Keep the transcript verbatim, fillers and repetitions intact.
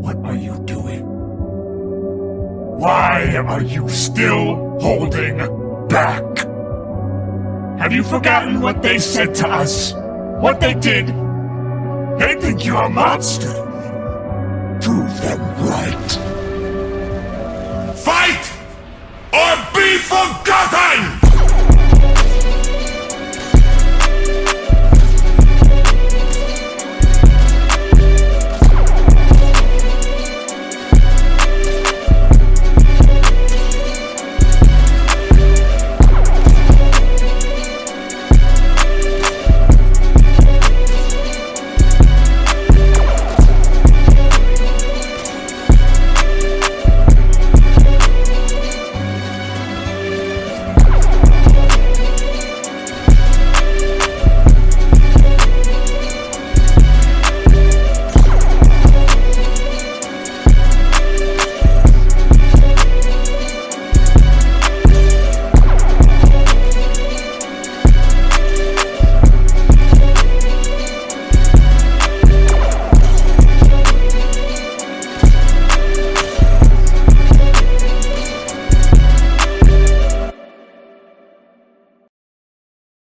What are you doing? Why are you still holding back? Have you forgotten what they said to us? What they did? They think you're a monster. Prove them right. Fight or be forgotten!